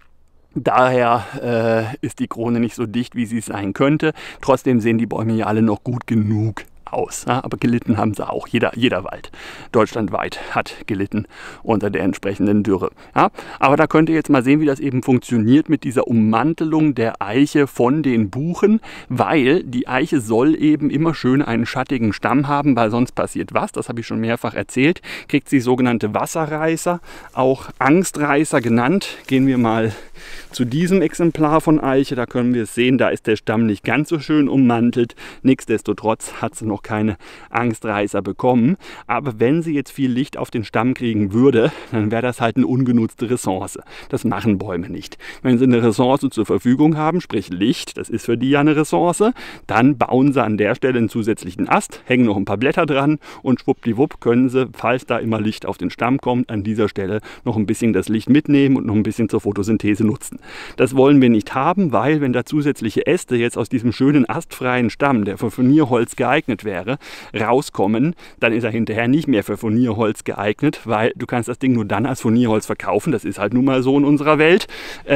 Daher ist die Krone nicht so dicht, wie sie sein könnte. Trotzdem sehen die Bäume ja alle noch gut genug aus. Ja? Aber gelitten haben sie auch. Jeder Wald deutschlandweit hat gelitten unter der entsprechenden Dürre. Ja? Aber da könnt ihr jetzt mal sehen, wie das eben funktioniert mit dieser Ummantelung der Eiche von den Buchen, weil die Eiche soll eben immer schön einen schattigen Stamm haben, weil sonst passiert was, das habe ich schon mehrfach erzählt, kriegt sie sogenannte Wasserreißer, auch Angstreißer genannt. Gehen wir mal zu diesem Exemplar von Eiche, da können wir es sehen, da ist der Stamm nicht ganz so schön ummantelt. Nichtsdestotrotz hat sie noch keine Angstreißer bekommen. Aber wenn sie jetzt viel Licht auf den Stamm kriegen würde, dann wäre das halt eine ungenutzte Ressource. Das machen Bäume nicht. Wenn sie eine Ressource zur Verfügung haben, sprich Licht, das ist für die ja eine Ressource, dann bauen sie an der Stelle einen zusätzlichen Ast, hängen noch ein paar Blätter dran und schwuppdiwupp können sie, falls da immer Licht auf den Stamm kommt, an dieser Stelle noch ein bisschen das Licht mitnehmen und noch ein bisschen zur Photosynthese nutzen. Das wollen wir nicht haben, weil wenn da zusätzliche Äste jetzt aus diesem schönen astfreien Stamm, der für Furnierholz geeignet wäre, rauskommen, dann ist er hinterher nicht mehr für Furnierholz geeignet, weil du kannst das Ding nur dann als Furnierholz verkaufen, das ist halt nun mal so in unserer Welt,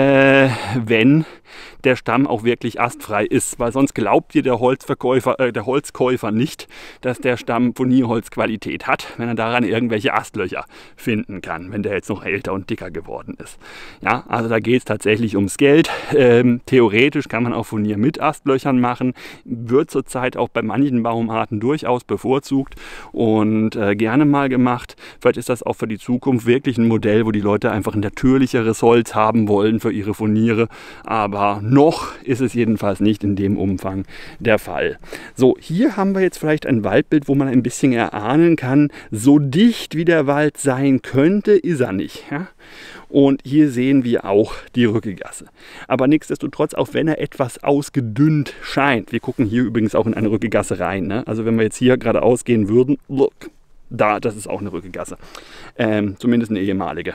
wenn der Stamm auch wirklich astfrei ist, weil sonst glaubt dir der Holzkäufer nicht, dass der Stamm Furnierholzqualität hat, wenn er daran irgendwelche Astlöcher finden kann, wenn der jetzt noch älter und dicker geworden ist. Ja, also da geht es tatsächlich ums Geld. Theoretisch kann man auch Furnier mit Astlöchern machen, wird zurzeit auch bei manchen Baumarten durchaus bevorzugt und gerne mal gemacht. Vielleicht ist das auch für die Zukunft wirklich ein Modell, wo die Leute einfach ein natürlicheres Holz haben wollen für ihre Furniere, aber noch ist es jedenfalls nicht in dem Umfang der Fall. So, hier haben wir jetzt vielleicht ein Waldbild, wo man ein bisschen erahnen kann, so dicht wie der Wald sein könnte, ist er nicht. Ja? Und hier sehen wir auch die Rückegasse. Aber nichtsdestotrotz, auch wenn er etwas ausgedünnt scheint, wir gucken hier übrigens auch in eine Rückegasse rein, ne? Also wenn wir jetzt hier geradeaus gehen würden, look, da, das ist auch eine Rückegasse, zumindest eine ehemalige.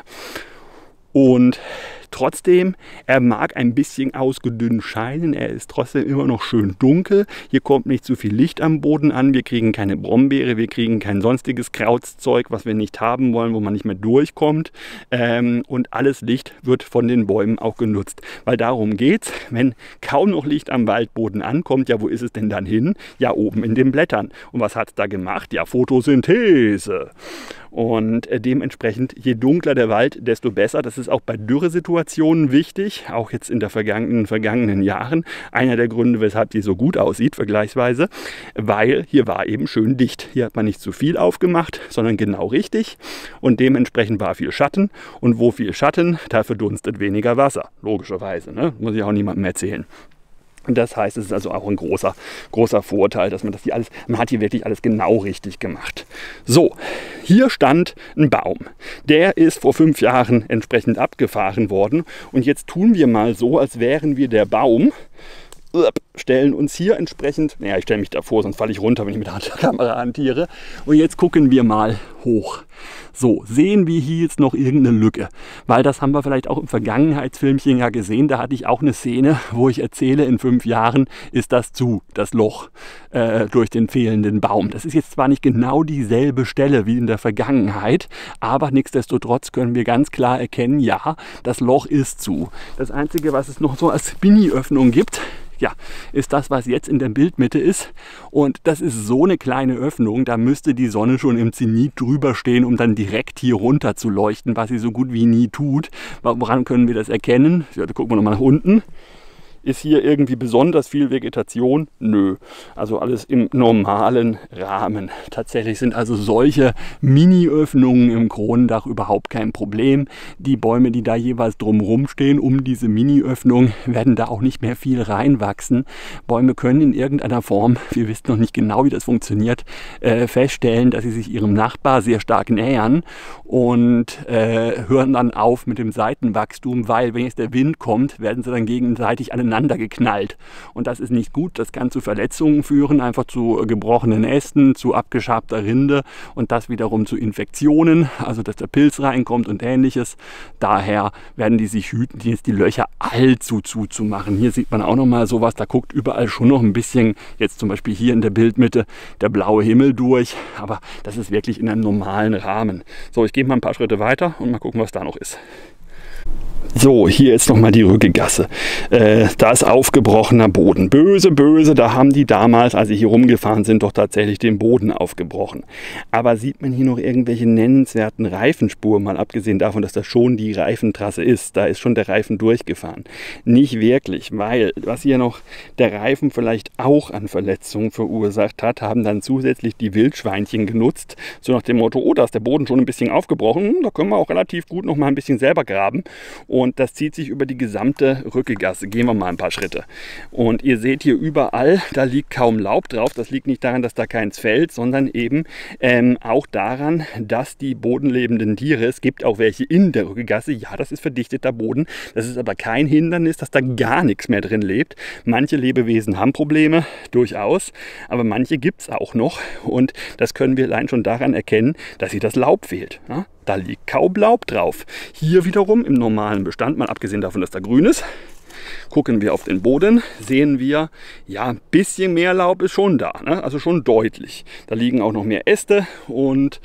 Und trotzdem, er mag ein bisschen ausgedünnt scheinen, er ist trotzdem immer noch schön dunkel. Hier kommt nicht zu viel Licht am Boden an, wir kriegen keine Brombeere, wir kriegen kein sonstiges Krautzeug, was wir nicht haben wollen, wo man nicht mehr durchkommt. Und alles Licht wird von den Bäumen auch genutzt. Weil darum geht's, wenn kaum noch Licht am Waldboden ankommt, ja, wo ist es denn dann hin? Ja, oben in den Blättern. Und was hat es da gemacht? Ja, Photosynthese. Und dementsprechend, je dunkler der Wald, desto besser. Das ist auch bei Dürresituationen wichtig, auch jetzt in den vergangenen Jahren. Einer der Gründe, weshalb die so gut aussieht, vergleichsweise, weil hier war eben schön dicht. Hier hat man nicht zu viel aufgemacht, sondern genau richtig. Und dementsprechend war viel Schatten. Und wo viel Schatten, da verdunstet weniger Wasser. Logischerweise, ne? Muss ich auch niemandem erzählen. Und das heißt, es ist also auch ein großer Vorteil, dass man das hier alles, man hat hier wirklich alles genau richtig gemacht. So, hier stand ein Baum. Der ist vor 5 Jahren entsprechend abgefahren worden. Und jetzt tun wir mal so, als wären wir der Baum. Stellen uns hier entsprechend, naja, ich stelle mich davor, sonst falle ich runter, wenn ich mit der Kamera hantiere. Und jetzt gucken wir mal hoch. So, sehen wir hier jetzt noch irgendeine Lücke? Weil das haben wir vielleicht auch im Vergangenheitsfilmchen ja gesehen. Da hatte ich auch eine Szene, wo ich erzähle, in 5 Jahren ist das Loch durch den fehlenden Baum. Das ist jetzt zwar nicht genau dieselbe Stelle wie in der Vergangenheit, aber nichtsdestotrotz können wir ganz klar erkennen, ja, das Loch ist zu. Das Einzige, was es noch so als Mini-Öffnung gibt, ja, ist das, was jetzt in der Bildmitte ist. Und das ist so eine kleine Öffnung, da müsste die Sonne schon im Zenit drüber stehen, um dann direkt hier runter zu leuchten, was sie so gut wie nie tut. Woran können wir das erkennen? Ja, da gucken wir nochmal nach unten. Ist hier irgendwie besonders viel Vegetation? Nö. Also alles im normalen Rahmen. Tatsächlich sind also solche Mini-Öffnungen im Kronendach überhaupt kein Problem. Die Bäume, die da jeweils drumherum stehen, um diese Mini-Öffnung, werden da auch nicht mehr viel reinwachsen. Bäume können in irgendeiner Form, wir wissen noch nicht genau, wie das funktioniert, feststellen, dass sie sich ihrem Nachbar sehr stark nähern und hören dann auf mit dem Seitenwachstum, weil wenn jetzt der Wind kommt, werden sie dann gegenseitig aneinander geknallt. Und das ist nicht gut, das kann zu Verletzungen führen, einfach zu gebrochenen Ästen, zu abgeschabter Rinde und das wiederum zu Infektionen, also dass der Pilz reinkommt und ähnliches. Daher werden die sich hüten, jetzt die Löcher allzu zuzumachen. Hier sieht man auch noch mal sowas, da guckt überall schon noch ein bisschen, jetzt zum Beispiel hier in der Bildmitte, der blaue Himmel durch, aber das ist wirklich in einem normalen Rahmen. So, ich gehe mal ein paar Schritte weiter und mal gucken, was da noch ist. So, hier jetzt nochmal die Rückegasse. Da ist aufgebrochener Boden. Böse, böse, da haben die damals, als sie hier rumgefahren sind, doch tatsächlich den Boden aufgebrochen. Aber sieht man hier noch irgendwelche nennenswerten Reifenspuren, mal abgesehen davon, dass das schon die Reifentrasse ist. Da ist schon der Reifen durchgefahren. Nicht wirklich, weil was hier noch der Reifen vielleicht auch an Verletzungen verursacht hat, haben dann zusätzlich die Wildschweinchen genutzt. So nach dem Motto, oh, da ist der Boden schon ein bisschen aufgebrochen, da können wir auch relativ gut noch mal ein bisschen selber graben. Und Und das zieht sich über die gesamte Rückegasse. Gehen wir mal ein paar Schritte. Und ihr seht hier überall, da liegt kaum Laub drauf. Das liegt nicht daran, dass da keins fällt, sondern eben auch daran, dass die bodenlebenden Tiere, es gibt auch welche in der Rückegasse, ja, das ist verdichteter Boden. Das ist aber kein Hindernis, dass da gar nichts mehr drin lebt. Manche Lebewesen haben Probleme, durchaus, aber manche gibt es auch noch. Und das können wir allein schon daran erkennen, dass hier das Laub fehlt. Ja? Da liegt kaum Laub drauf. Hier wiederum im normalen Bestand, mal abgesehen davon, dass da grün ist, gucken wir auf den Boden, sehen wir, ja, ein bisschen mehr Laub ist schon da, ne? Also schon deutlich. Da liegen auch noch mehr Äste und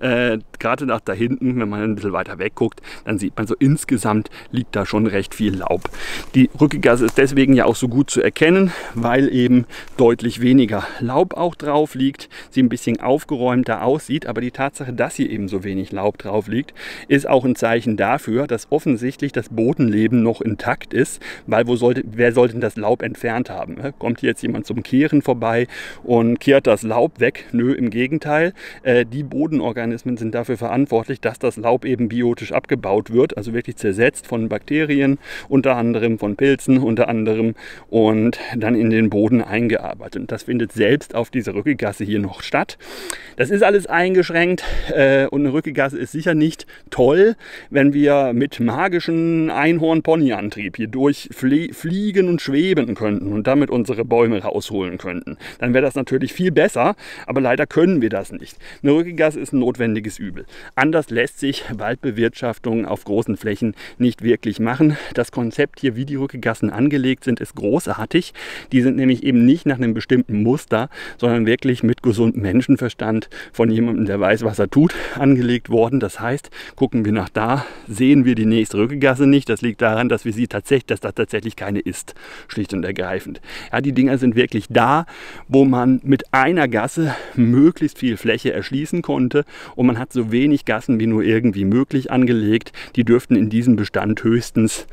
gerade nach da hinten, wenn man ein bisschen weiter weg guckt, dann sieht man so, insgesamt liegt da schon recht viel Laub. Die Rückegasse ist deswegen ja auch so gut zu erkennen, weil eben deutlich weniger Laub auch drauf liegt, sie ein bisschen aufgeräumter aussieht, aber die Tatsache, dass hier eben so wenig Laub drauf liegt, ist auch ein Zeichen dafür, dass offensichtlich das Bodenleben noch intakt ist, weil wer sollte denn das Laub entfernt haben? Kommt hier jetzt jemand zum Kehren vorbei und kehrt das Laub weg? Nö, im Gegenteil. Die Bodenorganismen sind dafür verantwortlich, dass das Laub eben biotisch abgebaut wird, also wirklich zersetzt von Bakterien, unter anderem von Pilzen, unter anderem, und dann in den Boden eingearbeitet. Und das findet selbst auf dieser Rückegasse hier noch statt. Das ist alles eingeschränkt und eine Rückegasse ist sicher nicht toll, wenn wir mit magischen Einhorn-Pony-Antrieb hier durchfliegen und schweben könnten und damit unsere Bäume rausholen könnten. Dann wäre das natürlich viel besser, aber leider können wir das nicht. Eine Rückegasse ist ein notwendiges Übel. Anders lässt sich Waldbewirtschaftung auf großen Flächen nicht wirklich machen. Das Konzept hier, wie die Rückegassen angelegt sind, ist großartig. Die sind nämlich eben nicht nach einem bestimmten Muster, sondern wirklich mit gesundem Menschenverstand von jemandem, der weiß, was er tut, angelegt worden. Das heißt, gucken wir nach da, sehen wir die nächste Rückegasse nicht. Das liegt daran, dass da tatsächlich keine ist, schlicht und ergreifend. Ja, die Dinger sind wirklich da, wo man mit einer Gasse möglichst viel Fläche erschließen konnte, und man hat so wenig Gassen wie nur irgendwie möglich angelegt. Die dürften in diesem Bestand höchstens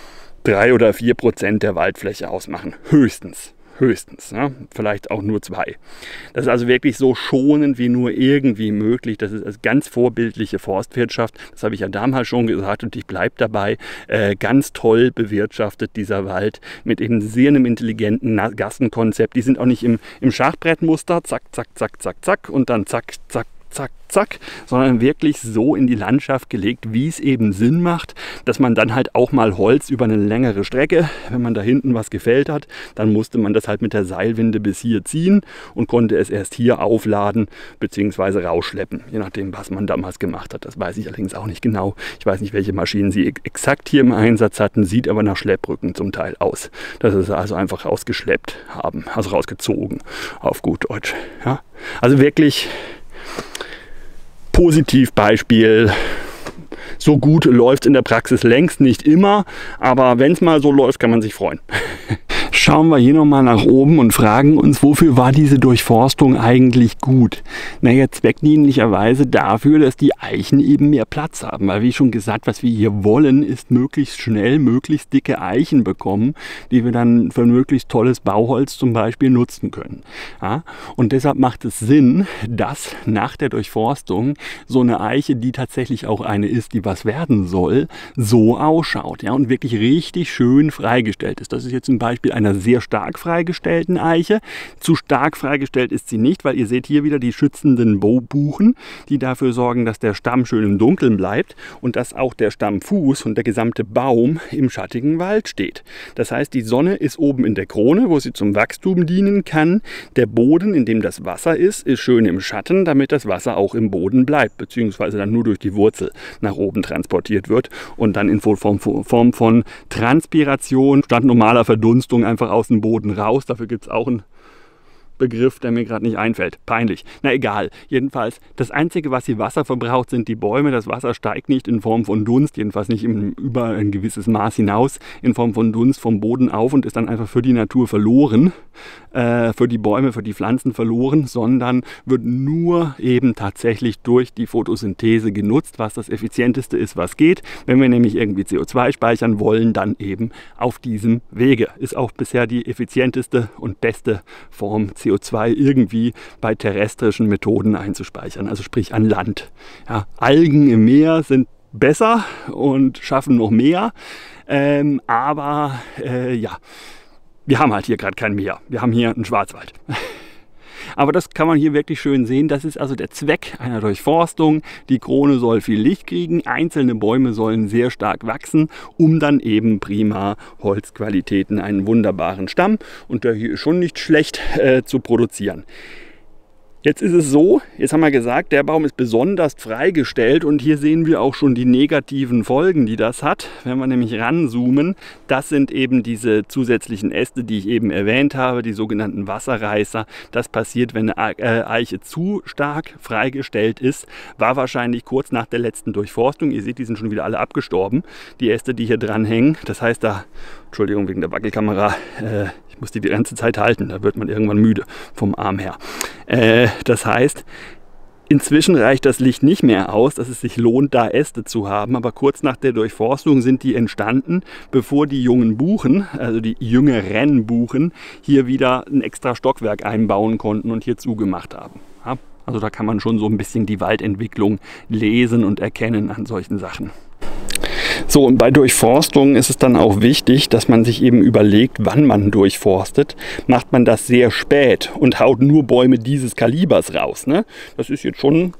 3 oder 4% der Waldfläche ausmachen. Höchstens. Höchstens, ja? Vielleicht auch nur 2. Das ist also wirklich so schonend wie nur irgendwie möglich. Das ist eine ganz vorbildliche Forstwirtschaft. Das habe ich ja damals schon gesagt und ich bleibe dabei. Ganz toll bewirtschaftet dieser Wald mit eben sehr einem intelligenten Gassenkonzept. Die sind auch nicht im Schachbrettmuster, zack, zack, zack, zack, zack und dann zack, zack, zack, zack, sondern wirklich so in die Landschaft gelegt, wie es eben Sinn macht, dass man dann halt auch mal Holz über eine längere Strecke, wenn man da hinten was gefällt hat, dann musste man das halt mit der Seilwinde bis hier ziehen und konnte es erst hier aufladen bzw. rausschleppen, je nachdem, was man damals gemacht hat. Das weiß ich allerdings auch nicht genau. Ich weiß nicht, welche Maschinen sie exakt hier im Einsatz hatten, sieht aber nach Schlepprücken zum Teil aus. Dass sie es also einfach rausgeschleppt haben, also rausgezogen, auf gut Deutsch. Ja? Also wirklich Positivbeispiel. So gut läuft es in der Praxis längst nicht immer, aber wenn es mal so läuft, kann man sich freuen. Schauen wir hier nochmal nach oben und fragen uns, wofür war diese Durchforstung eigentlich gut? Naja, zweckdienlicherweise dafür, dass die Eichen eben mehr Platz haben. Weil wie schon gesagt, was wir hier wollen, ist möglichst schnell möglichst dicke Eichen bekommen, die wir dann für möglichst tolles Bauholz zum Beispiel nutzen können. Ja? Und deshalb macht es Sinn, dass nach der Durchforstung so eine Eiche, die tatsächlich auch eine ist, die was werden soll, so ausschaut, ja? Und wirklich richtig schön freigestellt ist. Das ist jetzt ein Beispiel einer sehr stark freigestellten Eiche. Zu stark freigestellt ist sie nicht, weil ihr seht hier wieder die schützenden Buchen, die dafür sorgen, dass der Stamm schön im Dunkeln bleibt und dass auch der Stammfuß und der gesamte Baum im schattigen Wald steht. Das heißt, die Sonne ist oben in der Krone, wo sie zum Wachstum dienen kann. Der Boden, in dem das Wasser ist schön im Schatten, damit das Wasser auch im Boden bleibt, beziehungsweise dann nur durch die Wurzel nach oben transportiert wird und dann in Form von Transpiration statt normaler Verdunstung einfach aus dem Boden raus. Dafür gibt es auch einen Begriff, der mir gerade nicht einfällt. Peinlich. Na egal. Jedenfalls, das Einzige, was hier Wasser verbraucht, sind die Bäume. Das Wasser steigt nicht in Form von Dunst, jedenfalls nicht über ein gewisses Maß hinaus, in Form von Dunst vom Boden auf und ist dann einfach für die Natur verloren, für die Bäume, für die Pflanzen verloren, sondern wird nur eben tatsächlich durch die Photosynthese genutzt, was das Effizienteste ist, was geht. Wenn wir nämlich irgendwie CO2 speichern wollen, dann eben auf diesem Wege. Ist auch bisher die effizienteste und beste Form, CO2 irgendwie bei terrestrischen Methoden einzuspeichern, also sprich an Land. Ja, Algen im Meer sind besser und schaffen noch mehr. Aber ja, wir haben halt hier gerade kein Meer. Wir haben hier einen Schwarzwald. Aber das kann man hier wirklich schön sehen. Das ist also der Zweck einer Durchforstung. Die Krone soll viel Licht kriegen. Einzelne Bäume sollen sehr stark wachsen, um dann eben prima Holzqualitäten, einen wunderbaren Stamm, und der hier ist schon nicht schlecht, zu produzieren. Jetzt ist es so, jetzt haben wir gesagt, der Baum ist besonders freigestellt, und hier sehen wir auch schon die negativen Folgen, die das hat. Wenn wir nämlich ranzoomen, das sind eben diese zusätzlichen Äste, die ich eben erwähnt habe, die sogenannten Wasserreißer. Das passiert, wenn eine Eiche zu stark freigestellt ist. War wahrscheinlich kurz nach der letzten Durchforstung. Ihr seht, die sind schon wieder alle abgestorben, die Äste, die hier dran hängen. Das heißt, da, Entschuldigung wegen der Wackelkamera, ich muss die ganze Zeit halten, da wird man irgendwann müde vom Arm her. Das heißt, inzwischen reicht das Licht nicht mehr aus, dass es sich lohnt, da Äste zu haben. Aber kurz nach der Durchforstung sind die entstanden, bevor die jungen Buchen, also die jüngeren Buchen, hier wieder ein extra Stockwerk einbauen konnten und hier zugemacht haben. Ja, also da kann man schon so ein bisschen die Waldentwicklung lesen und erkennen an solchen Sachen. So, und bei Durchforstung ist es dann auch wichtig, dass man sich eben überlegt, wann man durchforstet. Macht man das sehr spät und haut nur Bäume dieses Kalibers raus, ne? Das ist jetzt schon,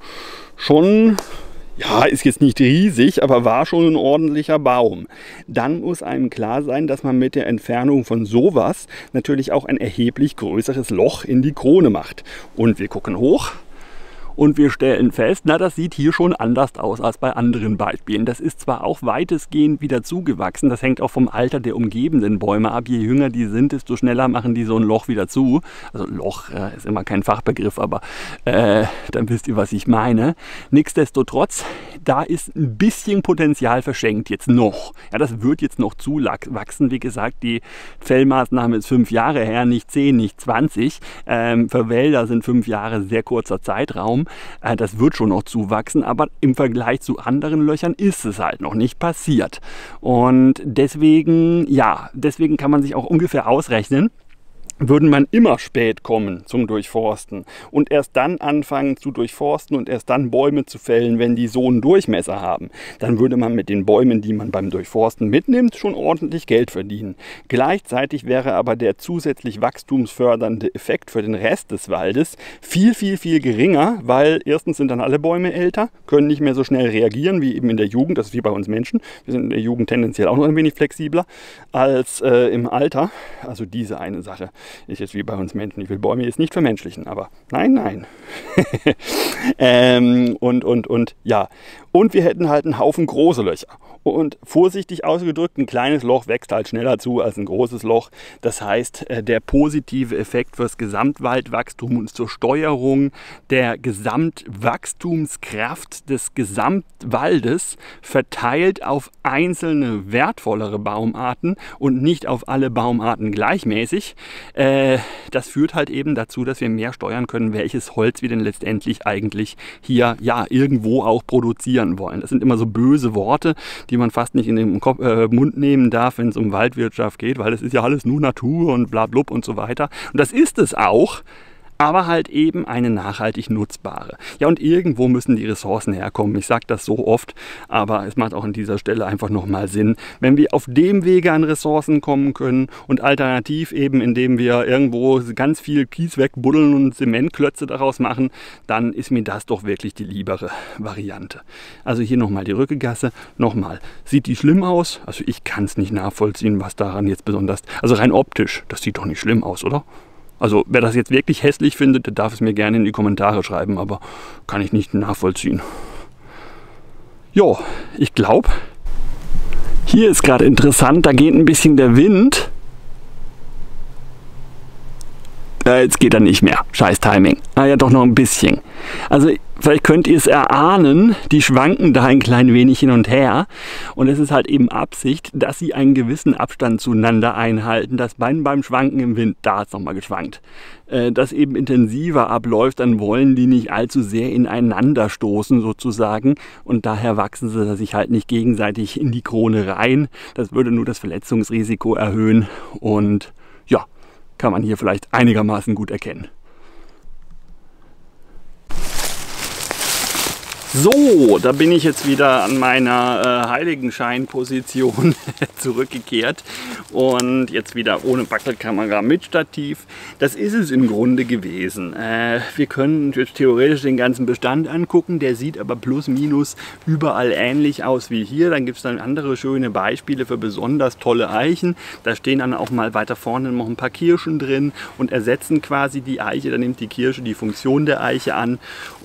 ja, ist jetzt nicht riesig, aber war schon ein ordentlicher Baum. Dann muss einem klar sein, dass man mit der Entfernung von sowas natürlich auch ein erheblich größeres Loch in die Krone macht. Und wir gucken hoch. Und wir stellen fest, na, das sieht hier schon anders aus als bei anderen Beispielen. Das ist zwar auch weitestgehend wieder zugewachsen, das hängt auch vom Alter der umgebenden Bäume ab. Je jünger die sind, desto schneller machen die so ein Loch wieder zu. Also Loch ist immer kein Fachbegriff, aber dann wisst ihr, was ich meine. Nichtsdestotrotz, da ist ein bisschen Potenzial verschenkt jetzt noch. Ja, das wird jetzt noch zuwachsen. Wie gesagt, die Fellmaßnahme ist 5 Jahre her, nicht 10, nicht 20. Für Wälder sind 5 Jahre sehr kurzer Zeitraum. Das wird schon noch zuwachsen, aber im Vergleich zu anderen Löchern ist es halt noch nicht passiert. Und deswegen, ja, deswegen kann man sich auch ungefähr ausrechnen, würde man immer spät kommen zum Durchforsten und erst dann anfangen zu durchforsten und erst dann Bäume zu fällen, wenn die so einen Durchmesser haben, dann würde man mit den Bäumen, die man beim Durchforsten mitnimmt, schon ordentlich Geld verdienen. Gleichzeitig wäre aber der zusätzlich wachstumsfördernde Effekt für den Rest des Waldes viel, viel, viel geringer, weil erstens sind dann alle Bäume älter, können nicht mehr so schnell reagieren wie eben in der Jugend, das ist wie bei uns Menschen. Wir sind in der Jugend tendenziell auch noch ein wenig flexibler als im Alter. Also diese eine Sache ist jetzt wie bei uns Menschen. Ich will Bäume jetzt nicht vermenschlichen, aber nein. Ja. Und wir hätten halt einen Haufen große Löcher. Und vorsichtig ausgedrückt, ein kleines Loch wächst halt schneller zu als ein großes Loch. Das heißt, der positive Effekt fürs Gesamtwaldwachstum und zur Steuerung der Gesamtwachstumskraft des Gesamtwaldes verteilt auf einzelne wertvollere Baumarten und nicht auf alle Baumarten gleichmäßig. Das führt halt eben dazu, dass wir mehr steuern können, welches Holz wir denn letztendlich eigentlich hier ja irgendwo auch produzieren wollen. Das sind immer so böse Worte, die man fast nicht in den Mund nehmen darf, wenn es um Waldwirtschaft geht, weil das ist ja alles nur Natur und bla blub und so weiter. Und das ist es auch, aber halt eben eine nachhaltig nutzbare. Ja, und irgendwo müssen die Ressourcen herkommen. Ich sage das so oft, aber es macht auch an dieser Stelle einfach nochmal Sinn. Wenn wir auf dem Wege an Ressourcen kommen können und alternativ eben, indem wir irgendwo ganz viel Kies wegbuddeln und Zementklötze daraus machen, dann ist mir das doch wirklich die liebere Variante. Also hier nochmal die Rückegasse. Nochmal, sieht die schlimm aus? Also ich kann es nicht nachvollziehen, was daran jetzt besonders... Also rein optisch, das sieht doch nicht schlimm aus, oder? Also wer das jetzt wirklich hässlich findet, der darf es mir gerne in die Kommentare schreiben, aber kann ich nicht nachvollziehen. Jo, ich glaube, hier ist gerade interessant, da geht ein bisschen der Wind. Jetzt geht er nicht mehr. Scheiß Timing. Ah ja, doch noch ein bisschen. Also vielleicht könnt ihr es erahnen, die schwanken da ein klein wenig hin und her. Und es ist halt eben Absicht, dass sie einen gewissen Abstand zueinander einhalten. Das beim Schwanken im Wind, da hat es nochmal geschwankt, das eben intensiver abläuft, dann wollen die nicht allzu sehr ineinander stoßen sozusagen. Und daher wachsen sie sich halt nicht gegenseitig in die Krone rein. Das würde nur das Verletzungsrisiko erhöhen. Und ja, kann man hier vielleicht einigermaßen gut erkennen. So, da bin ich jetzt wieder an meiner Heiligenschein-Position zurückgekehrt und jetzt wieder ohne Wackelkamera mit Stativ. Das ist es im Grunde gewesen. Wir können jetzt theoretisch den ganzen Bestand angucken, der sieht aber plus minus überall ähnlich aus wie hier. Dann gibt es dann andere schöne Beispiele für besonders tolle Eichen. Da stehen dann auch mal weiter vorne noch ein paar Kirschen drin und ersetzen quasi die Eiche. Da nimmt die Kirsche die Funktion der Eiche ein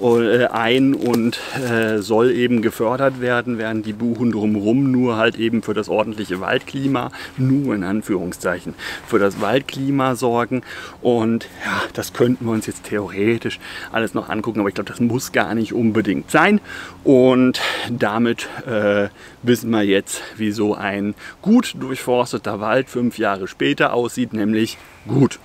und soll eben gefördert werden, während die Buchen drumherum nur halt eben für das ordentliche Waldklima, nur in Anführungszeichen, für das Waldklima sorgen. Und ja, das könnten wir uns jetzt theoretisch alles noch angucken, aber ich glaube, das muss gar nicht unbedingt sein. Und damit wissen wir jetzt, wie so ein gut durchforsteter Wald 5 Jahre später aussieht, nämlich gut.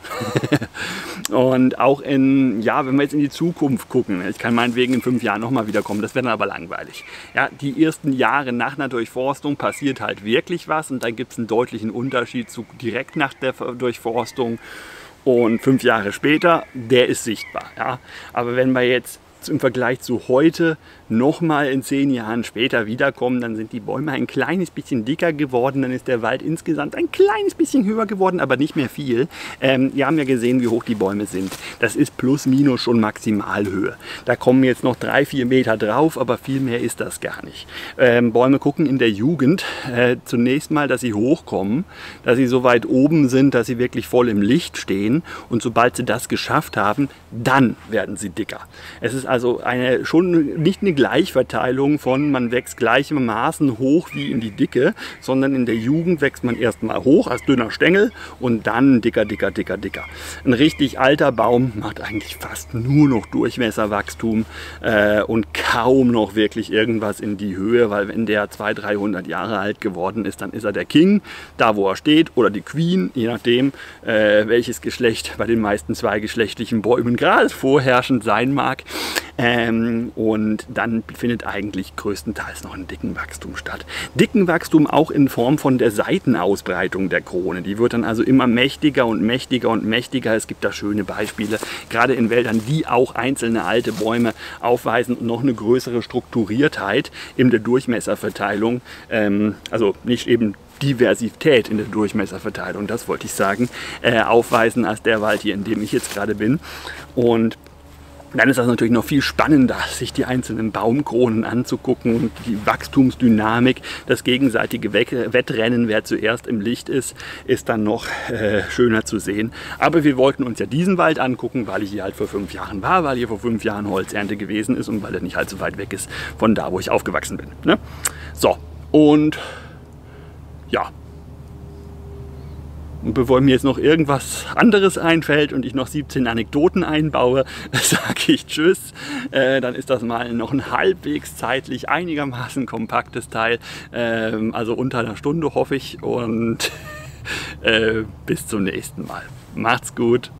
Und auch wenn wir jetzt in die Zukunft gucken, ich kann meinetwegen in 5 Jahren nochmal wiederkommen, das wäre dann aber langweilig. Ja, die ersten Jahre nach einer Durchforstung passiert halt wirklich was und dann gibt es einen deutlichen Unterschied zu direkt nach der Durchforstung und 5 Jahre später, der ist sichtbar. Ja. Aber wenn wir jetzt im Vergleich zu heute nochmal in 10 Jahren später wiederkommen, dann sind die Bäume ein kleines bisschen dicker geworden, dann ist der Wald insgesamt ein kleines bisschen höher geworden, aber nicht mehr viel. Wir haben ja gesehen, wie hoch die Bäume sind. Das ist plus minus schon Maximalhöhe. Da kommen jetzt noch 3-4 Meter drauf, aber viel mehr ist das gar nicht. Bäume gucken in der Jugend zunächst mal, dass sie hochkommen, dass sie so weit oben sind, dass sie wirklich voll im Licht stehen und sobald sie das geschafft haben, dann werden sie dicker. Es ist also schon nicht eine Gleichverteilung von, man wächst gleichermaßen hoch wie in die Dicke, sondern in der Jugend wächst man erstmal hoch als dünner Stängel und dann dicker, dicker, dicker, dicker. Ein richtig alter Baum macht eigentlich fast nur noch Durchmesserwachstum und kaum noch wirklich irgendwas in die Höhe, weil wenn der 200-300 Jahre alt geworden ist, dann ist er der King, da wo er steht, oder die Queen, je nachdem, welches Geschlecht bei den meisten zweigeschlechtlichen Bäumen gerade vorherrschend sein mag. Und dann findet eigentlich größtenteils noch ein Dickenwachstum statt. Dickenwachstum auch in Form von der Seitenausbreitung der Krone. Die wird dann also immer mächtiger und mächtiger und mächtiger. Es gibt da schöne Beispiele, gerade in Wäldern, die auch einzelne alte Bäume aufweisen und noch eine größere Strukturiertheit in der Durchmesserverteilung. Also nicht eben Diversität in der Durchmesserverteilung, das wollte ich sagen, aufweisen als der Wald hier, in dem ich jetzt gerade bin. Und dann ist das natürlich noch viel spannender, sich die einzelnen Baumkronen anzugucken und die Wachstumsdynamik, das gegenseitige Wettrennen, wer zuerst im Licht ist dann noch schöner zu sehen. Aber wir wollten uns ja diesen Wald angucken, weil ich hier halt vor 5 Jahren war, weil hier vor 5 Jahren Holzernte gewesen ist und weil er nicht allzu weit weg ist von da, wo ich aufgewachsen bin. Ne? So, und ja. Und bevor mir jetzt noch irgendwas anderes einfällt und ich noch 17 Anekdoten einbaue, sage ich Tschüss. Dann ist das mal noch ein halbwegs zeitlich einigermaßen kompaktes Teil. Also unter einer Stunde hoffe ich. Und bis zum nächsten Mal. Macht's gut.